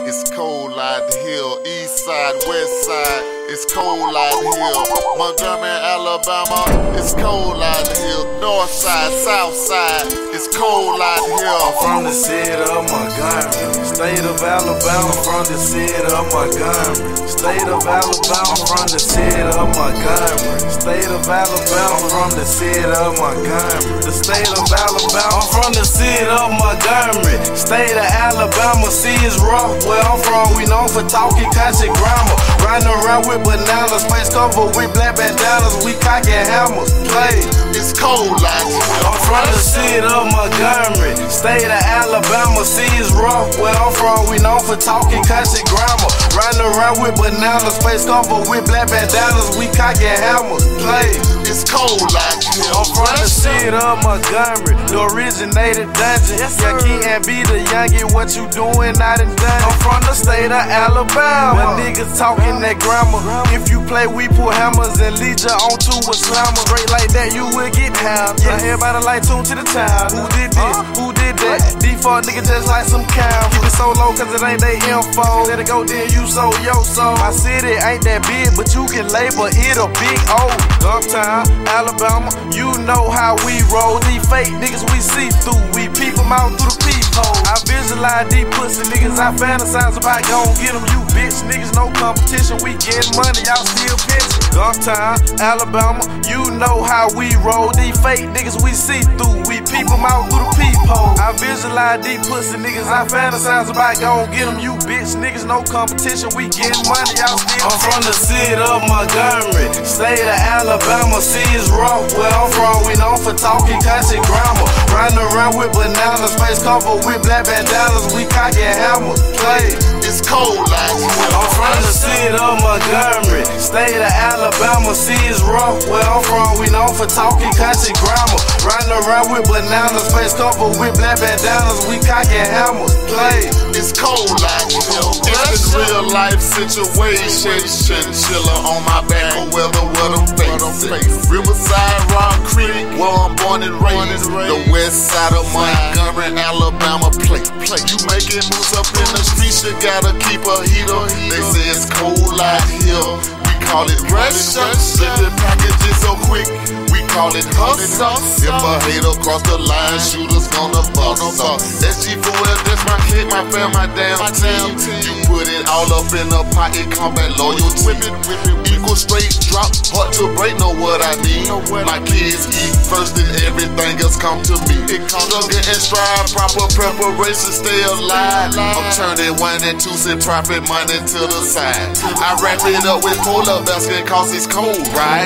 It's cold out here, east side, west side, it's cold out here. Montgomery, Alabama, it's cold out here. North side, south side, it's cold out here. I'm from the city of Montgomery, state of Alabama, from the city of Montgomery, state of Alabama, from the city of Montgomery, state of Alabama, from the city of Montgomery, the state of Alabama. I'm from the city of Montgomery, state of Alabama. See, it's rough where I'm from, we known for talking country grammar. Riding around with bananas, face cover with black bandanas, we cocking hammers, play. It's cold out here. I'm from the city of Montgomery, state of Alabama. See, it's rough where I'm from, we known for talking country grammar. Riding around with bananas, face cover with black bandanas, we cocking hammers, play. It's cold out here. I'm from the city of Montgomery, the originated dungeon. Yeah, Key and be the youngin', what you doing out in dungeon? I'm from the state of Alabama, niggas talking that grammar. If you play, we pull hammers and lead you onto a slammer. Straight like that, you will get down. Yeah, everybody like tune to the town. Who did this? Who did that? Default nigga just like some cow. Keep it so low cause it ain't they info. Let it go then you sold your soul. My city ain't that big, but you can label it a big O. Uptown, Alabama, you know how we roll. These fake niggas we see through, we peep them out through the peephole. I visualize these pussy niggas, I fantasize about gon' get them. You bitch niggas, no competition, we getting money, y'all still pitching. Uptown, Alabama, you know how we roll. These fake niggas we see through, we peep them out through the peephole. I visualize these pussy niggas, I fantasize about gon' get them. You bitch niggas, no competition, we getting money, y'all still pitching. I'm from the city of Montgomery, state of Alabama. See, it's rough where I'm from, we known for talking country grammar. Riding around with bananas, face cover with black bandanas, we cocking hammers, play. It's cold out here. I'm from the city of Montgomery, state of Alabama. See, it's rough where I'm from, we known for talking country grammar. Riding around with bananas, face cover with black bandanas, we cocking hammers, play. It's cold out here. It's a real life situation. Chinchilla on my back, or weather with them face. Riverside, Rock Creek, where I'm born and raised. The west side of Montgomery, Alabama, play. You making moves up in the streets, you gotta keep a heater. They say it's cold out here, we call it pressure. Slipping packages so quick, we call it hustle. If a hater cross the line, shooters gonna bust up. SG4L, that's my clique, my fam, my damn team. You put it all up in a pocket, combat loyalty. Whip it, equal straight drop, hard to break, know what I mean. My kids eat first and everything else come to me. Struggle and strive, proper preparation, stay alive. I'm turning 1 and 2 cent profit money to the side. I wrap it up with polar basket cause it's cold, right?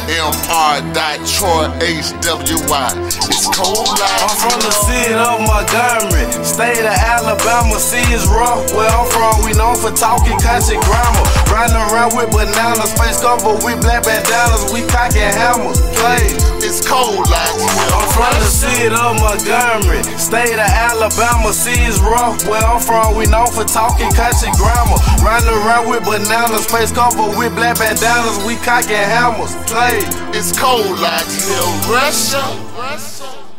MR.Troy HWY. It's cold out. I'm from the city of Montgomery, state of Alabama. See, it's rough where I'm from, we known for talking country grammar. Riding around with bananas, face cover with black bandanas, we cocking hammers, play. It's cold out here. I'm from the city of Montgomery, state of Alabama. See, it's rough where I'm from, we known for talking country grammar. Riding around with bananas, face cover with black bandanas, we cocking hammers, play. It's cold out here. Russia.